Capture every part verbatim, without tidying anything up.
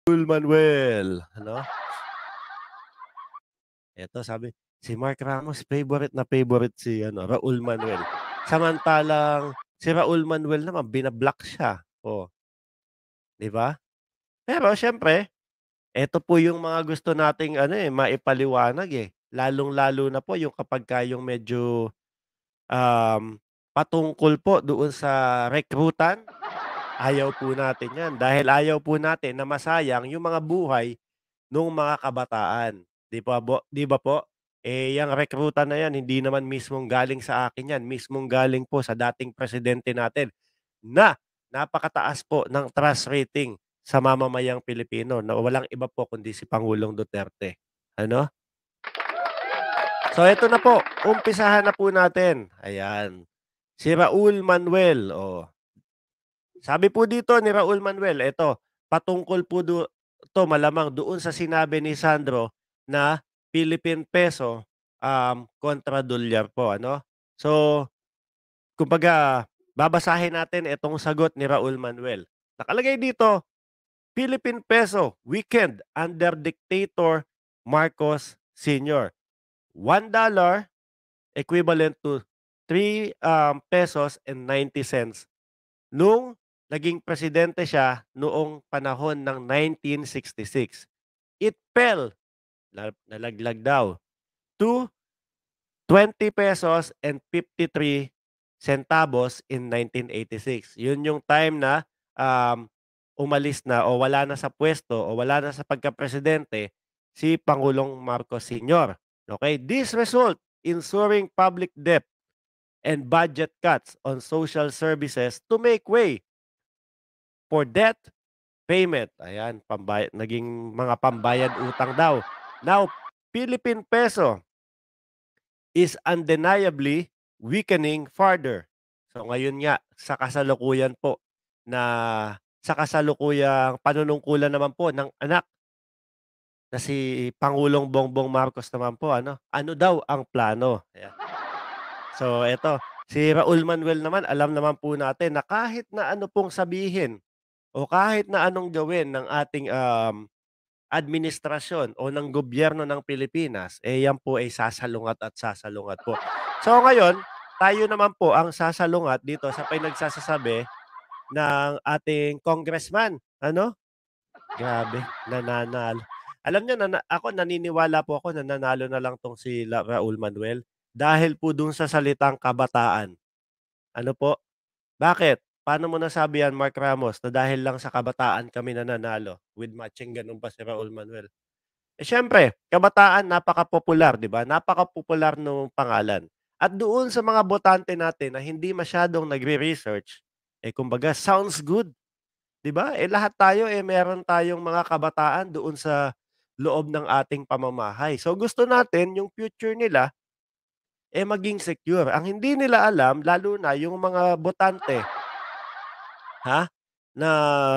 Manuel, ano? Eto sabi, si Mark Ramos favorite na favorite si ano, Raul Manuel. Samantalang si Raul Manuel naman bina-block siya, oh. 'Di ba? Pero siyempre, eto po yung mga gusto nating ano, eh, maipaliwanag, eh. Lalong-lalo na po yung kapagka yung medyo, um, patungkol po doon sa rekrutan, ayaw po natin 'yan. Dahil ayaw po natin na masayang yung mga buhay nung mga kabataan, 'di pa bo 'di ba po? Eh, yang rekrutan na 'yan hindi naman mismong galing sa akin 'yan, mismong galing po sa dating presidente natin na napakataas po ng trust rating sa mamamayang Pilipino na walang iba po kundi si Pangulong Duterte, ano? So eto na po, umpisahan na po natin, ayan. Si Raul Manuel, oh. Sabi po dito ni Raul Manuel, eto, patungkol po du 'to malamang doon sa sinabi ni Sandro na Philippine Peso, um, kontra dolyar po ano. So, kumbaga babasahin natin itong sagot ni Raul Manuel. Nakalagay dito, Philippine Peso weakened under dictator Marcos Senior one dollar equivalent to three um, pesos and ninety cents nung naging presidente siya noong panahon ng nineteen sixty-six. It fell, na nalaglag daw, to twenty pesos and fifty-three centavos in nineteen eighty-six. Yun yung time na, um, umalis na o wala na sa puwesto o wala na sa pagkapresidente si Pangulong Marcos Senior, okey? This result in soaring public debt and budget cuts on social services to make way for debt payment. Ayan, pambaya naging mga pambayad utang daw. Now, Philippine Peso is undeniably weakening further. So ngayon nga, sa kasalukuyan po na sa kasalukuyang panunungkulan naman po ng anak na si Pangulong Bongbong Marcos naman po ano, ano daw ang plano? Ayan. So eto, si Raul Manuel naman alam naman po natin na kahit na ano pong sabihin o kahit na anong gawin ng ating, um, administrasyon o ng gobyerno ng Pilipinas, eh, yan po ay sasalungat at sasalungat po. So ngayon, tayo naman po ang sasalungat dito sa pinagsasasabi ng ating congressman, ano? Grabe, nananalo. Alam niyo nana ako naniniwala po ako na nanalo na lang 'tong si la Raul Manuel dahil po dun sa salitang kabataan. Ano po? Bakit? Paano mo nasabi yan, Mark Ramos, na dahil lang sa kabataan kami nananalo? With matching ganun pa si Raul Manuel. Eh, siyempre kabataan napakapopular, 'di ba? Napakapopular nung pangalan. At doon sa mga botante natin na hindi masyadong nagre-research, eh, kumbaga sounds good, 'di ba? Eh, lahat tayo, eh, meron tayong mga kabataan doon sa loob ng ating pamamahay. So, gusto natin yung future nila, eh, maging secure. Ang hindi nila alam lalo na yung mga botante, ha, na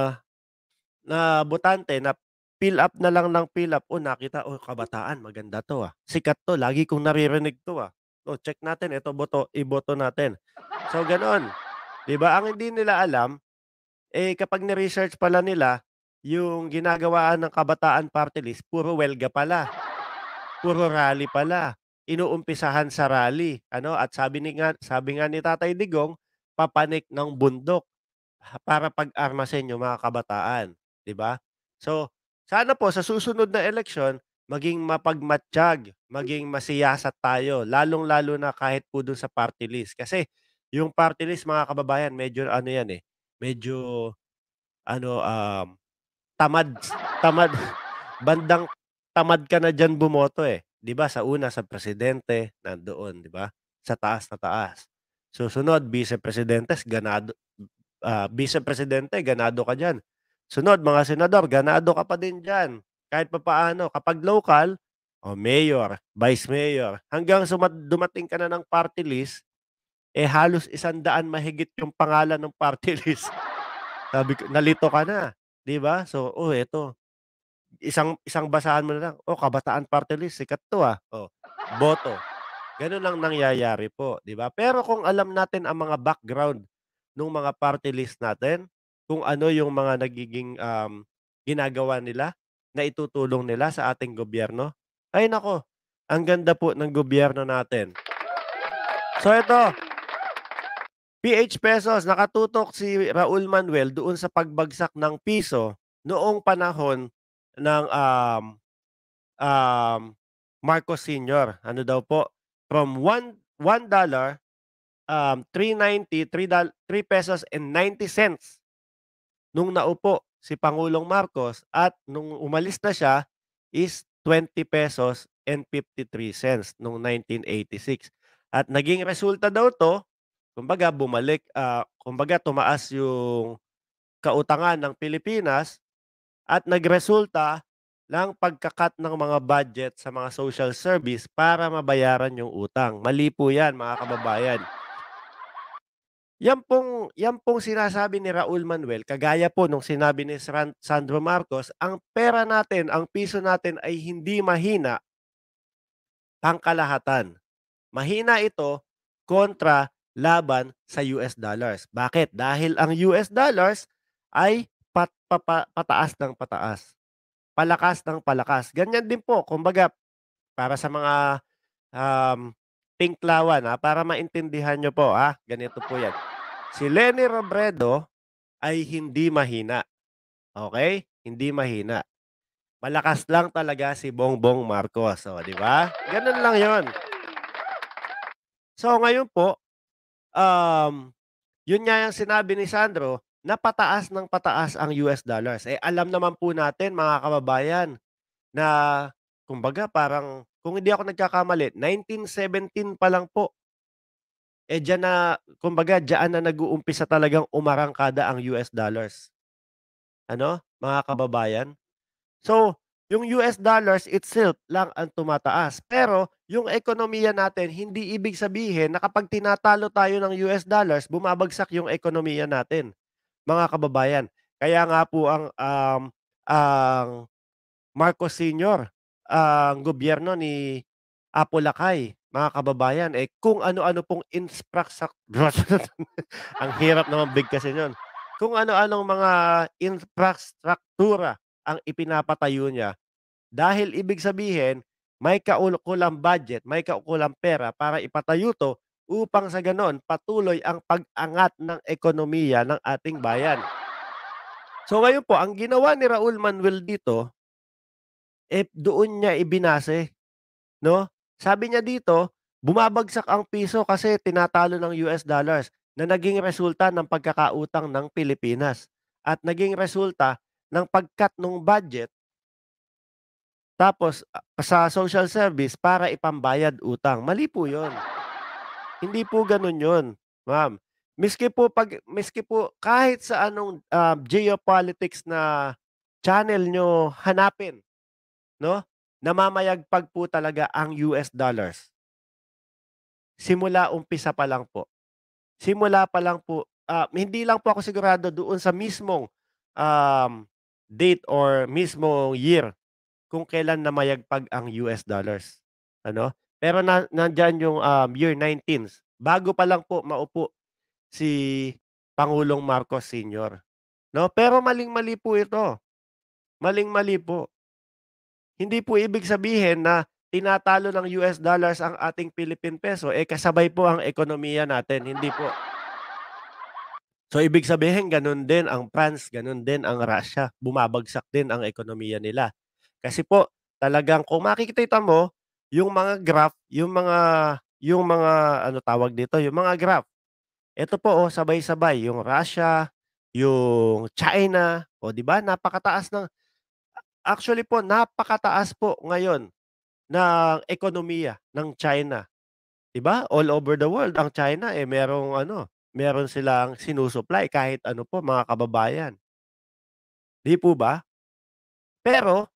na botante na fill up na lang ng fill up, "Oh, nakita, oh, kabataan maganda 'to, ah, sikat 'to, lagi kong naririnig 'to, ah. Oh, check natin ito boto iboto natin." So gano'n, 'di ba? Ang hindi nila alam, eh, kapag ni-research pala nila yung ginagawaan ng Kabataan Party List puro welga pala, puro rally pala, inuumpisahan sa rally ano, at sabi ni nga sabi nga ni Tatay Digong, papanik ng bundok. Ha, para pag-armasin yung mga kabataan, 'di ba? So, sana po sa susunod na eleksyon maging mapagmatyag, maging masiyasat tayo, lalong-lalo na kahit po dun sa party list. Kasi yung party list mga kababayan medyo ano yan, eh, medyo ano, um, tamad tamad bandang tamad ka na diyan bumoto, eh. 'Di ba sa una sa presidente, nandoon, 'di ba? Sa taas na taas. Susunod bisepresidentes ganado ah, bisepresidente ganado ka diyan. Sunod mga senador ganado ka pa din diyan. Kahit papaano kapag local, oh, mayor, vice mayor, hanggang suma dumating ka na ng party list, eh, halos isang daan mahigit yung pangalan ng party list. Sabi ko nalito ka na, 'di ba? So, oh, eto isang isang basahan mo na lang, oh, Kabataan Party List sikat 'to, ah, oh, boto. Gano'n ang nangyayari po, 'di ba? Pero kung alam natin ang mga background nung mga party list natin, kung ano yung mga nagiging, um ginagawa nila, naitutulong nila sa ating gobyerno? Ay naku, ang ganda po ng gobyerno natin. So ito, P H Pesos, nakatutok si Raul Manuel doon sa pagbagsak ng piso noong panahon ng, um, um, Marcos Senior. Ano daw po, from one one dollar, um, three ninety, three dol three pesos and ninety cents nung naupo si Pangulong Marcos at nung umalis na siya is twenty pesos and fifty-three cents nung nineteen eighty-six. At naging resulta daw 'to, kumbaga bumalik, ah, kumbaga tumaas yung kautangan ng Pilipinas at nagresulta ng pagka-cut ng mga budget sa mga social service para mabayaran yung utang. Mali po 'yan, mga kababayan. Yan pong yan pong sinasabi ni Raul Manuel, kagaya po nung sinabi ni Sran Sandro Marcos, ang pera natin, ang piso natin ay hindi mahina pangkalahatan. Mahina ito kontra laban sa U S dollars. Bakit? Dahil ang U S dollars ay pat papa pataas ng pataas, palakas ng palakas. Ganyan din po, kumbaga para sa mga, um, tinklawan, ah, para maintindihan niyo po, ah, ganito po 'yan. Si Leni Robredo ay hindi mahina, okey? Hindi mahina. Malakas lang talaga si Bongbong Marcos, oh, 'di ba? Gano'n lang 'yon. So ngayon po, um, 'yun nga yung sinabi ni Sandro na pataas ng pataas ang U S dollars. Eh, alam naman po natin mga kababayan na kumbaga parang kung hindi ako nagkakamali nineteen seventeen pa lang po, eh, diyan na kumbaga diyaan na nag-uumpisa talagang umarangkada ang U S dollars. Ano, mga kababayan? So, yung U S dollars itself lang ang tumataas. Pero yung ekonomiya natin, hindi ibig sabihin na kapag tinatalo tayo ng U S dollars, bumabagsak yung ekonomiya natin, mga kababayan. Kaya nga po ang, um, ang Marcos Senior, ang gobyerno ni Apo Lakay, mga kababayan, eh, kung ano-ano pong infrastructure ang hirap naman bigkasin yun. Kung ano-anong mga infrastruktura ang ipinapatayo niya dahil ibig sabihin may kaukulang budget, may kaukulang pera para ipatayo 'to upang sa gano'n patuloy ang pag-angat ng ekonomiya ng ating bayan. So ngayon po ang ginawa ni Raul Manuel dito, eh, doon niya ibinase, 'no? Sabi niya dito, bumabagsak ang piso kasi tinatalo ng U S dollars na naging resulta ng pagkakautang ng Pilipinas at naging resulta ng pag-cut nung budget tapos, ah, sa social service para ipambayad utang. Mali po 'yun. Hindi po gano'n 'yun, ma'am. Miski po 'pag miski po kahit sa anong, ah, geopolitics na channel niyo hanapin, 'no, namamayagpag po talaga ang U S dollars. Simula umpisa pa lang po. Simula pa lang po, ah, hindi lang po ako sigurado doon sa mismong, um, date or mismong year kung kailan namayagpag ang U S dollars, ano. Pero na nandiyan yung, um, year nineteens, bago pa lang po maupo si Pangulong Marcos Senior, 'no. Pero maling-mali po ito, maling-mali po. Hindi po ibig sabihin na tinatalo ng U S dollars ang ating Philippine Peso, eh, kasabay po ang ekonomiya natin, hindi po. So, ibig sabihin gano'n din ang France, gano'n din ang Russia, bumabagsak din ang ekonomiya nila. Kasi po talagang kung makikita mo yung mga graph, yung mga yung mga ano tawag dito, yung mga graph, eto po, oh, sabay-sabay yung Russia, yung China, oh, 'di ba napakataas ng actually po napakataas po ngayon ng ekonomiya ng China, 'di ba? All over the world ang China, eh, merong ano, meron silang sinusupply kahit ano po mga kababayan, 'di po ba? Pero,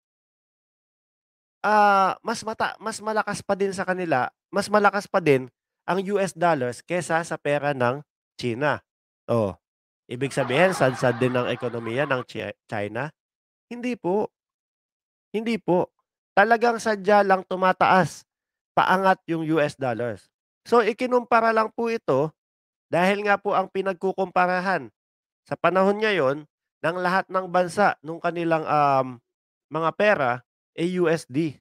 ah, mas mata mas malakas pa din sa kanila, mas malakas pa din ang U S dollars kesa sa pera ng China. Oh, ibig sabihin sadsad din ang ekonomiya ng Chi China? Hindi po, hindi po. Talagang sadya lang tumataas, paangat yung U S dollars. So, ikinumpara lang po ito dahil nga po ang pinagkukumparahan sa panahon ngayon ng lahat ng bansa nung kanilang, um, mga pera, eh, U S D.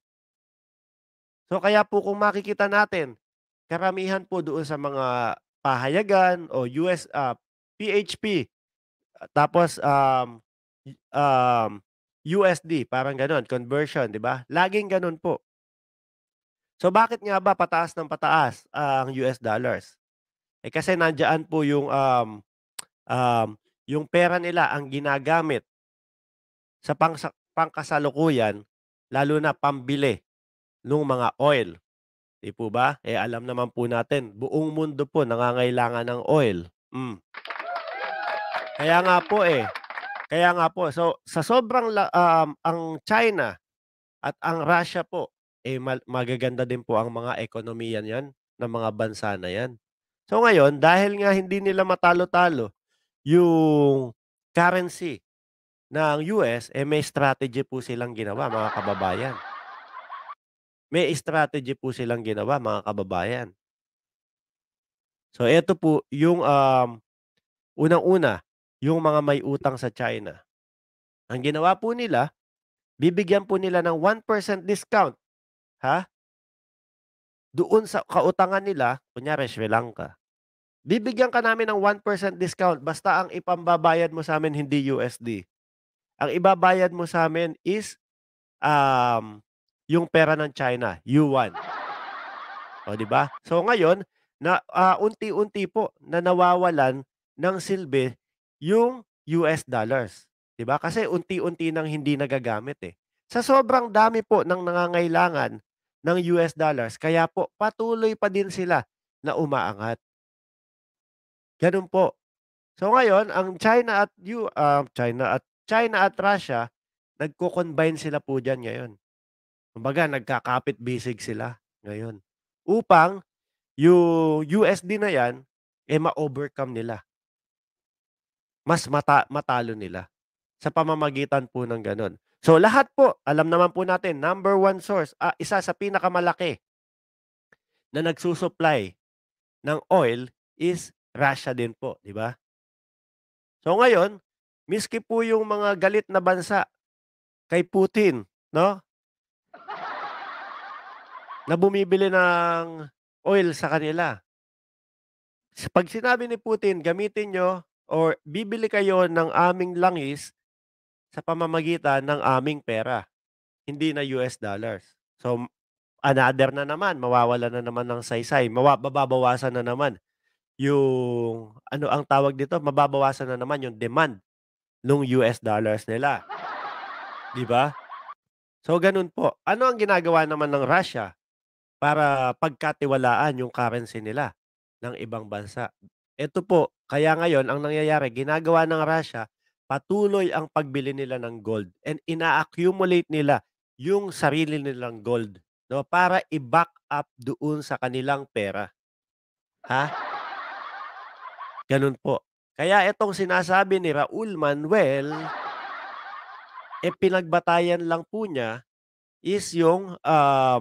So, kaya po kung makikita natin, karamihan po doon sa mga pahayagan o U S ah, P H P, tapos, um, y um, U S D parang gano'n, conversion, 'di ba? Laging gano'n po. So, bakit nga ba pataas ng pataas ang U S dollars? Eh, kasi nandiyan po yung, um, um, yung pera nila ang ginagamit sa pangsa pangkasalukuyan, lalo na pambili nung mga oil, 'di po ba? Eh, alam naman po natin buong mundo po nangangailangan ng oil, hmm. Kaya nga po, eh, kaya nga po. So, sa sobrang la um, ang China at ang Russia po, eh, mal magaganda din po ang mga ekonomiya niyan ng mga bansa na 'yan. So, ngayon dahil nga hindi nila matalo-talo yung currency ng U S, eh, may strategy po silang ginawa mga kababayan. May strategy po silang ginawa mga kababayan. So, eto po yung, um, unang-una, yung mga may utang sa China. Ang ginawa po nila, bibigyan po nila ng one percent discount, ha, doon sa kautangan nila, kunyari Sri Lanka. Bibigyan ka namin ng one percent discount basta ang ipambabayad mo sa'min hindi U S D. Ang ibabayad mo sa'min is, um, yung pera ng China, yuan. Oh, 'di ba? So ngayon na, ah, unti-unti po na nawawalan ng silbi yung U S dollars, 'di ba? Kasi unti-unti nang hindi nagagamit, eh. Sa sobrang dami po ng nangangailangan ng U S dollars kaya po patuloy pa din sila na umaangat, gano'n po. So ngayon ang China at U ah, China at China at Russia nagko-combine sila po diyan ngayon. Kumbaga nagkakapit-bisig sila ngayon upang yung U S D na 'yan, eh, ma-overcome nila, mas mata matalo nila sa pamamagitan po ng gano'n. So lahat po, alam naman po natin number one source, ah, isa sa pinakamalaki na nagsu-supply ng oil is Russia din po, 'di ba? So ngayon, miski po yung mga galit na bansa kay Putin 'no, na bumibili ng oil sa kanila. Sa 'pag sinabi ni Putin, "Gamitin niyo or bibili kayo ng aming langis sa pamamagitan ng aming pera, hindi na U S dollars." So, another na naman, mawawalan na naman ng saysay, mawa mababawasan na naman yung ano ang tawag dito, mababawasan na naman yung demand nung U S dollars nila, 'di ba? So, gano'n po. Ano ang ginagawa naman ng Russia para pagkatiwalaan yung currency nila ng ibang bansa? Eto po, kaya ngayon ang nangyayari ginagawa ng Russia, patuloy ang pagbili nila ng gold and ina-accumulate nila yung sarili nilang gold 'no, para i-back up doon sa kanilang pera, ha, gano'n po. Kaya itong sinasabi ni Raul Manuel, eh, pinagbatayan lang po niya is yung, um,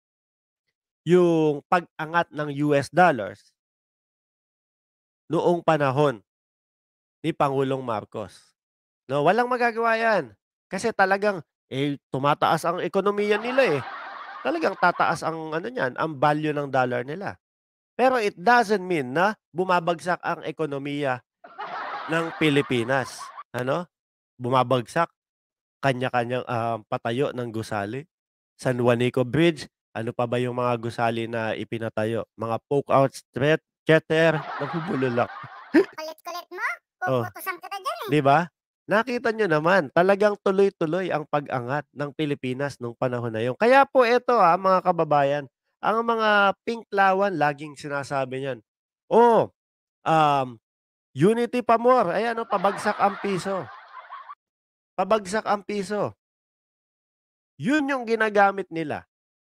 yung pag-angat ng U S dollars noong panahon ni Pangulong Marcos. 'No, walang magagawa 'yan. Kasi talagang, eh, tumataas ang ekonomiya nila, eh. Talagang tataas ang ano niyan, ang value ng dollar nila. Pero it doesn't mean na bumabagsak ang ekonomiya ng Pilipinas, ano? Bumabagsak, kanya-kanyang, ah, patayo ng gusali. San Juanico Bridge, ano pa ba yung mga gusali na ipinatayo, mga poke out street theater, nabubulol ako. Kulit-kulit mo, Oh. uutusan kita diyan, eh. 'Di ba? Nakita niyo naman, talagang tuloy-tuloy ang pag-angat ng Pilipinas nung panahon na yun. Kaya po eto, ah, mga kababayan, ang mga Pinklawan laging sinasabi niyan, "Oh, um, unity pa more." Ayan, oh, pabagsak ang piso, pabagsak ang piso. Yun yung ginagamit nila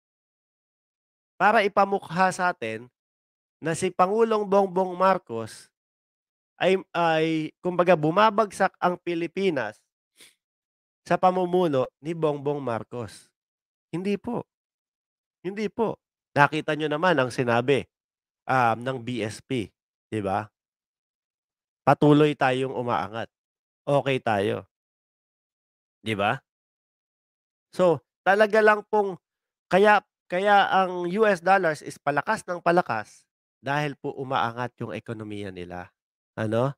para ipamukha sa'tin na si Pangulong Bongbong Marcos ay ay kumbaga bumabagsak ang Pilipinas sa pamumuno ni Bongbong Marcos. Hindi po, hindi po. Nakita niyo naman ang sinabi, um, ng B S P, 'di ba? Patuloy tayong umaangat. okey tayo. 'Di ba? So, talaga lang pong kaya kaya ang U S dollars is palakas ng palakas dahil po umaangat yung ekonomiya nila, ano?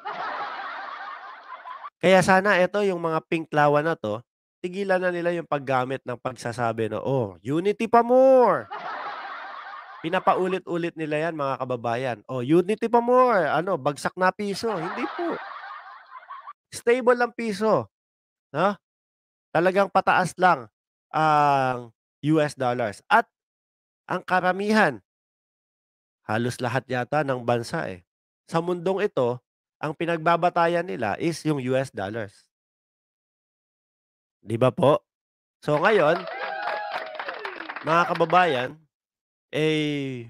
Kaya sana eto yung mga pinklawan na 'to, tigilan na nila yung paggamit ng pagsasabi na, "Oh, unity pa more!" Pinapaulit-ulit nila yan mga kababayan, "Oh, unity pa more!" Ano, bagsak na piso, hindi po. Stable ang piso, 'no? Talagang pataas lang ang U S dollars at ang karamihan, halos lahat yata ng bansa, eh, sa mundong ito, ang pinagbabatayan nila is yung U S dollars. 'Di ba po? So ngayon, mga kababayan, eh,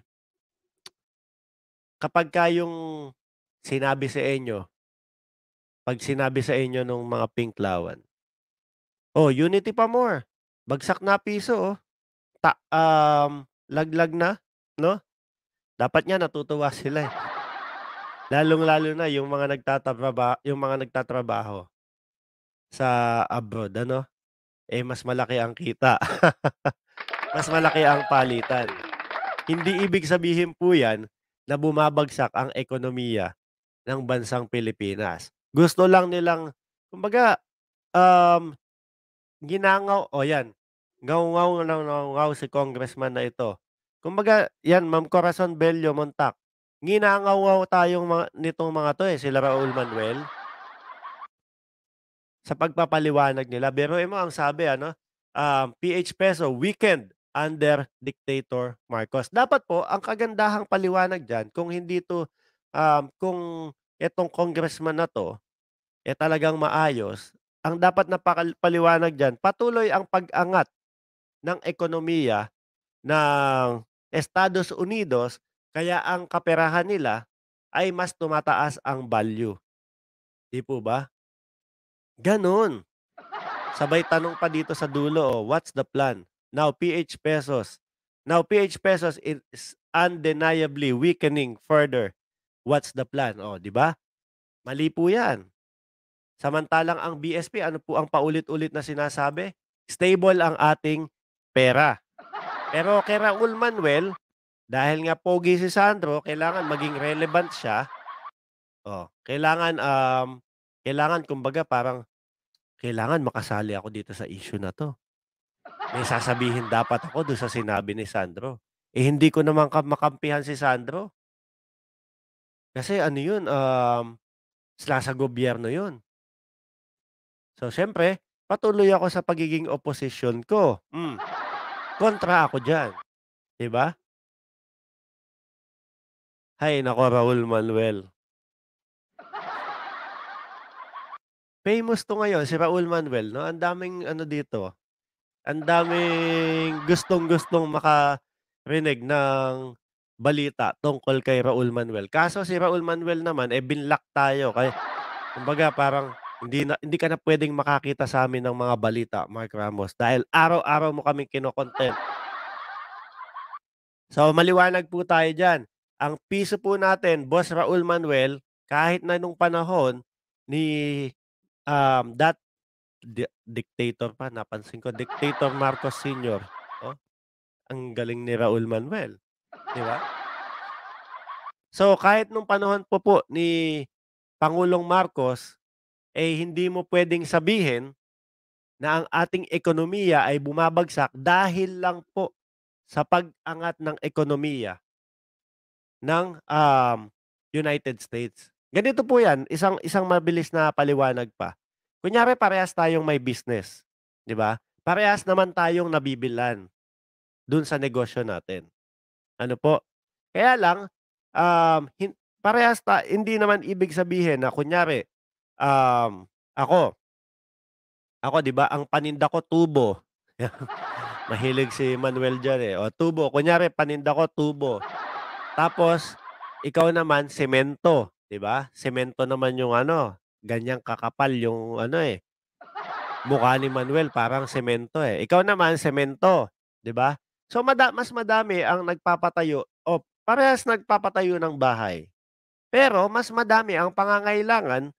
kapagka yung sinabi sa inyo 'pag sinabi sa inyo nung mga pinklawan, "Oh, unity pa more, bagsak na piso, oh, ta um, laglag na," 'no? Dapat nga natutuwa sila, eh. Lalong-lalo na yung mga nagtatraba yung mga nagtatrabaho sa abroad ano, eh, mas malaki ang kita. Mas malaki ang palitan. Hindi ibig sabihin po yan na bumabagsak ang ekonomiya ng bansang Pilipinas. Gusto lang nilang kumbaga, um, ginangaw o yan, ngaw-ngaw ng ngaw-ngaw si congressman na ito. Kumbaga yan, Ma'am Corazon Bello Montac, nginangaw-ngaw tayong mga nitong mga 'to, eh, sila Raul Manuel. Sa pagpapaliwanag nila, biruin mo ang sabi ano, um, P H peso weakened under dictator Marcos. Dapat po ang kagandahang paliwanag diyan kung hindi 'to, um, kung itong congressman na 'to, eh, talagang maayos, ang dapat na pakal paliwanag diyan, patuloy ang pag-angat ng ekonomiya ng Estados Unidos kaya ang kaperahan nila ay mas tumataas ang value, 'di po ba? Gano'n. Sabay tanong pa dito sa dulo, oh, "What's the plan?" Now P H pesos. Now P H pesos is undeniably weakening further. What's the plan? Oh, 'di ba? Mali po 'yan. Samantalang ang B S P ano po ang paulit-ulit na sinasabi? Stable ang ating pera. Pero kay Raul Manuel, dahil nga pogi si Sandro, kailangan maging relevant siya. Oh, kailangan, um, kailangan kumbaga parang, kailangan makasali ako dito sa issue na 'to. May sasabihin dapat ako dun sa sinabi ni Sandro. Eh, hindi ko naman ka makampihan si Sandro. Kasi ano yun, um, nasa gobyerno yun. So, siyempre patuloy ako sa pagiging oposisyon ko. Hmm, kontra ako diyan, 'di ba? Hay naku, Raul Manuel. Famous 'to ngayon si Raul Manuel 'no, ang daming ano dito, ang daming gustong-gustong makarinig ng balita tungkol kay Raul Manuel. Kaso si Raul Manuel naman, eh, binlock tayo kaya kumbaga parang hindi na hindi ka na puwedeng makakita sa'min ng mga balita, Mark Ramos, dahil araw-araw mo kaming kino-content. So, maliwanag po tayo diyan. Ang piso po natin, Boss Raul Manuel, kahit na nung panahon ni, um, that di dictator pa, napansin ko, Dictator Marcos Senior, oh, ang galing ni Raul Manuel, 'di ba? So, kahit nung panahon po po ni Pangulong Marcos, eh, hindi mo puwedeng sabihin na ang ating ekonomiya ay bumabagsak dahil lang po sa pag-angat ng ekonomiya ng, um, United States. Ganito po 'yan, isang isang mabilis na paliwanag pa. Kunyari parehas tayong may business, 'di ba? Parehas naman tayong nabibilhan dun sa negosyo natin. Ano po, kaya lang, um, hin parehas ta hindi naman ibig sabihin na kunyari, um, ako ako 'di ba, ang paninda ko tubo. Mahilig si Manuel diyan, eh. O tubo, kunyari paninda ko tubo, tapos ikaw naman semento, 'di ba? Semento naman yung ano, ganyang kakapal yung ano, eh, mukha ni Manuel parang semento, eh. Ikaw naman semento, 'di ba? So mada mas madami ang nagpapatayo o parehas nagpapatayo ng bahay, pero mas madami ang pangangailangan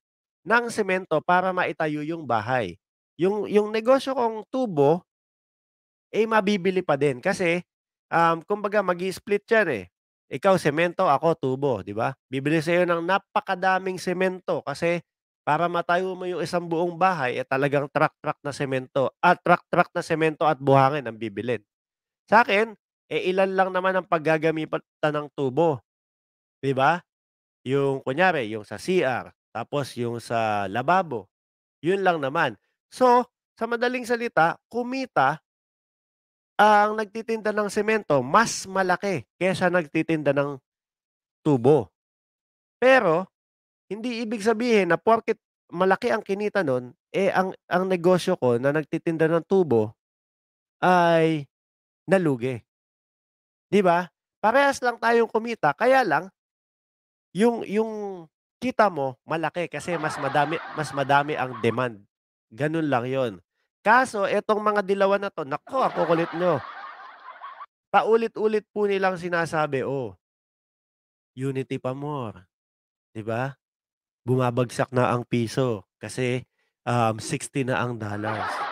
ng semento para maitayo yung bahay. Yung yung negosyo kong tubo, eh, mabibili pa din kasi, um, kumbaga magi-split yan, eh. Ikaw semento, ako tubo, 'di ba? Bibili sa'yo ng napakadaming semento kasi para matayo mo yung isang buong bahay, eh, talagang truck-truck na semento at truck-truck na semento at buhangin ang bibilhin. Sa'kin, eh, ilan lang naman ang paggagamitan ng tubo, 'di ba? Yung kunyari yung sa C R, tapos yung sa lababo, yun lang naman. So, sa madaling salita, kumita ang nagtitinda ng semento mas malaki kaysa nagtitinda ng tubo. Pero hindi ibig sabihin na porket malaki ang kinita nun, eh, ang ang negosyo ko na nagtitinda ng tubo ay nalugi, 'di ba? Parehas lang tayong kumita kaya lang yung yung kita mo malaki kasi mas madami mas madami ang demand, ganun lang yon. Kaso etong mga dilawan na 'to, naku ang kukulit niyo. Paulit-ulit po nilang sinasabi, "Oh, Unity pa more." 'Di ba? Bumabagsak na ang piso kasi, um, sixty na ang dollars.